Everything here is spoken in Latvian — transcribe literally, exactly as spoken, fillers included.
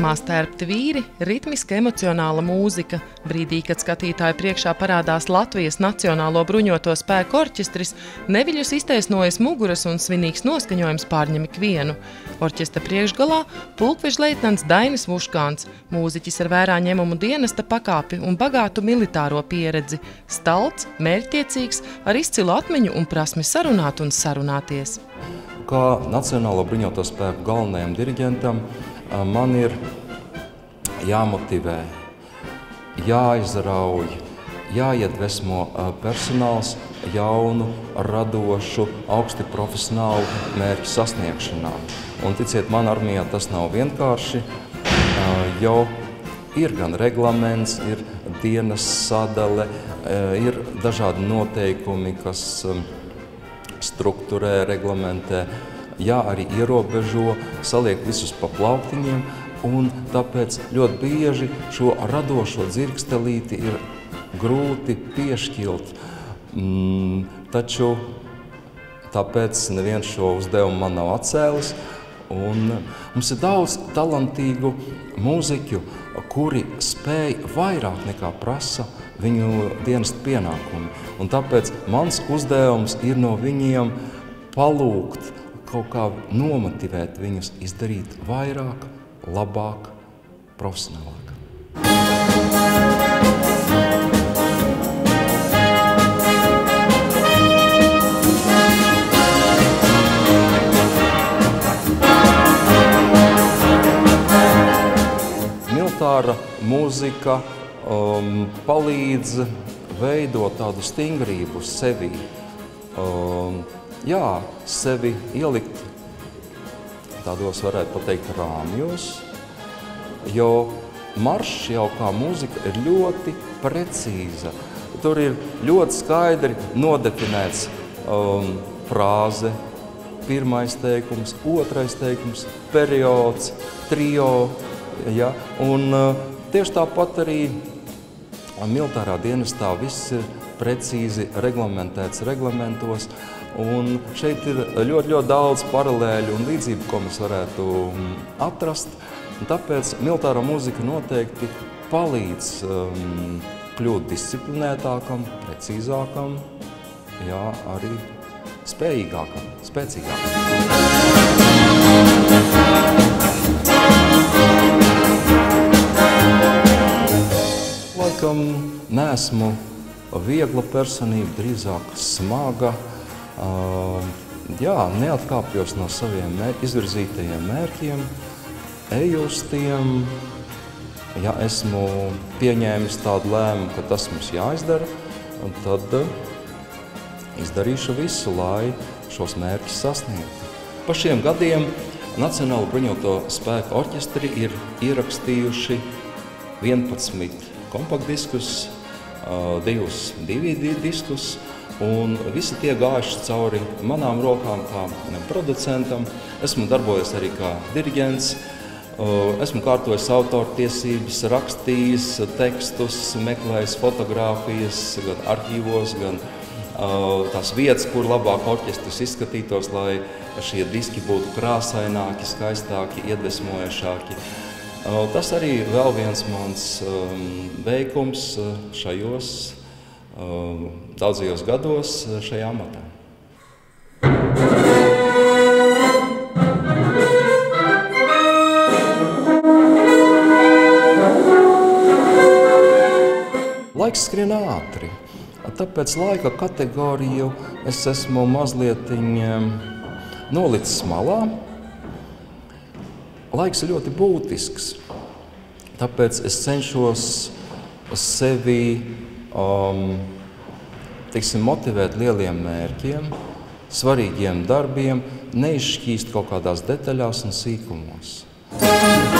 Ritmā stērpti vīri, ritmiska emocionāla mūzika. Brīdī, kad skatītāju priekšā parādās Latvijas Nacionālo bruņoto spēku orķestris, neviļus iztaisnojas muguras un svinīgs noskaņojums pārņem ikvienu. Orķestra priekšgalā pulkvežleitnants Dainis Vuškāns, mūziķis ar vērā ņemumu dienesta pakāpi un bagātu militāro pieredzi. Stalts, mērķtiecīgs, ar izcilu atmiņu un prasmi sarunāt un sarunāties. Kā Nacionālo bruņoto spēku galvenajam diriģentam man ir jāmotivē, jāizrauj, jāiedvesmo personāls jaunu, radošu, augsti profesionālu mērķu sasniegšanā. Un ticiet, man armijā tas nav vienkārši, jo ir gan reglaments, ir dienas sadale, ir dažādi noteikumi, kas strukturē, reglamentē, jā, arī ierobežo, saliek visus pa plauktiņiem, un tāpēc ļoti bieži šo radošo dzirkstelīti ir grūti piešķilt. Mm, taču tāpēc neviens šo uzdevumu man nav atcēlis, un mums ir daudz talantīgu mūziķu, kuri spēj vairāk nekā prasa viņu dienas pienākumi. Un tāpēc mans uzdevums ir no viņiem palūgt, kaut kā nomotivēt viņus izdarīt vairāk, labāk, profesionālāk. Militāra mūzika um, palīdz veidot tādu stingrību sevī. Um, jā, sevi ielikt tādos, varētu pateikt, rāmjos, jo maršs jau kā mūzika ir ļoti precīza. Tur ir ļoti skaidri nodefinēts um, frāze, pirmais teikums, otrais teikums, periods, trio. Ja? Un uh, tieši tāpat arī militārā dienestā viss ir precīzi reglamentēts reglamentos, un šeit ir ļoti, ļoti daudz paralēļu un līdzību, ko mēs varētu atrast. Un tāpēc militārā mūzika noteikti palīdz um, kļūt disciplinētākam, precīzākam, jā, arī spējīgākam, spēcīgākam. Laikam neesmu viegla personība, drīzāk smaga. Uh, jā, neatkāpjos no saviem mēr izvirzītajiem mērķiem, eju uz tiem. Ja esmu pieņēmis tādu lēmumu, ka tas mums jāizdara, tad uh, izdarīšu visu, lai šos mērķus sasniegtu. Pa šiem gadiem Nacionālo bruņoto spēku orķestri ir ierakstījuši vienpadsmit kompaktdiskus, divus D V D diskus, un visi tie gājuši cauri manām rokām kā producentam. Esmu darbojies arī kā diriģents, esmu kārtojis autortiesības, rakstījis tekstus, meklējis fotogrāfijas gan arhīvos, gan tās vietas, kur labāk orķestris izskatītos, lai šie diski būtu krāsaināki, skaistāki, iedvesmojošāki. Tas arī vēl viens mans um, veikums šajos um, daudzajos gados šajā amatā. Laiks skrien ātri, tāpēc laika kategoriju es esmu mazliet nolicis malā. Laiks ir ļoti būtisks, tāpēc es cenšos sevi um, teiksim, motivēt lieliem mērķiem, svarīgiem darbiem, neizšķīst kaut kādās detaļās un sīkumos.